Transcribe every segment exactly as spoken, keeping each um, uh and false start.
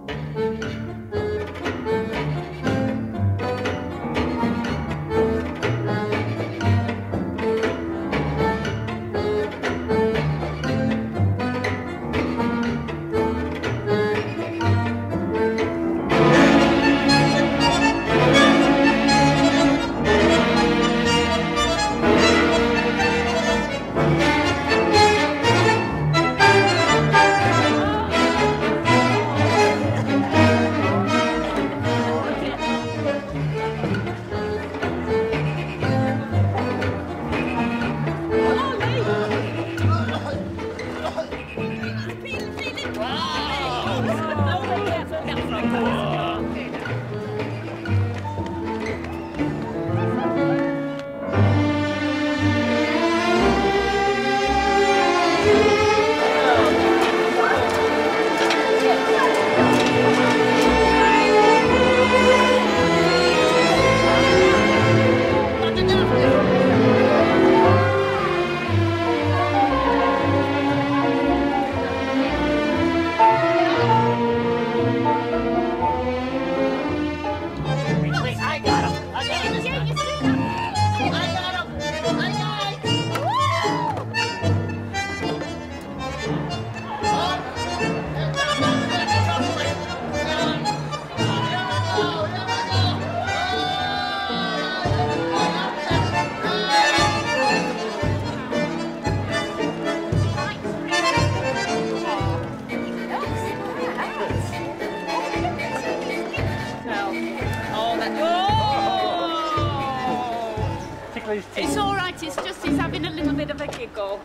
It's all right, it's just he's having a little bit of a giggle.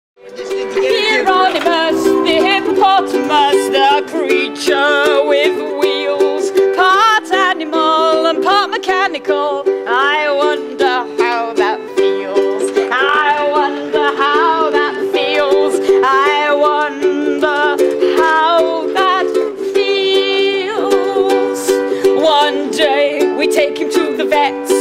Hieronymus, the hippopotamus, the creature with wheels, part animal and part mechanical. I wonder how that feels. I wonder how that feels. I wonder how that feels. One day we take him to the vet.